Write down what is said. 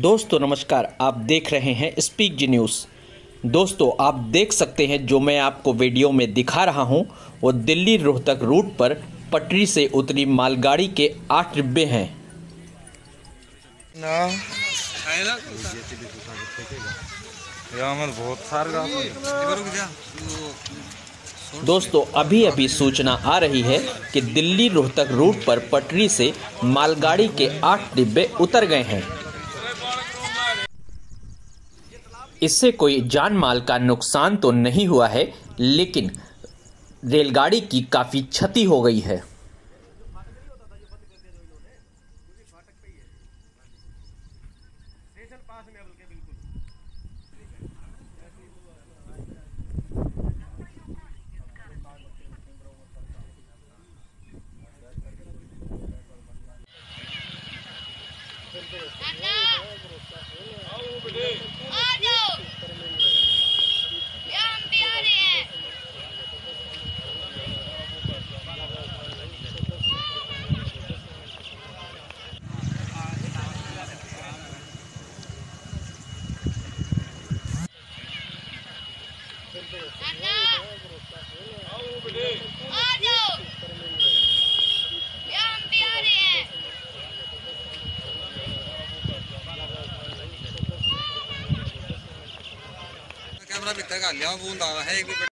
दोस्तों नमस्कार, आप देख रहे हैं स्पीक जी न्यूज़। दोस्तों आप देख सकते हैं जो मैं आपको वीडियो में दिखा रहा हूं वो दिल्ली रोहतक रूट पर पटरी से उतरी मालगाड़ी के 8 डिब्बे हैं। दोस्तों अभी अभी सूचना आ रही है कि दिल्ली रोहतक रूट पर पटरी से मालगाड़ी के 8 डिब्बे उतर गए हैं। इससे कोई जान माल का नुकसान तो नहीं हुआ है, लेकिन रेलगाड़ी की काफ़ी क्षति हो गई है। कैमरा भीतर कर लिया, बूंद आ रहा है एक भी।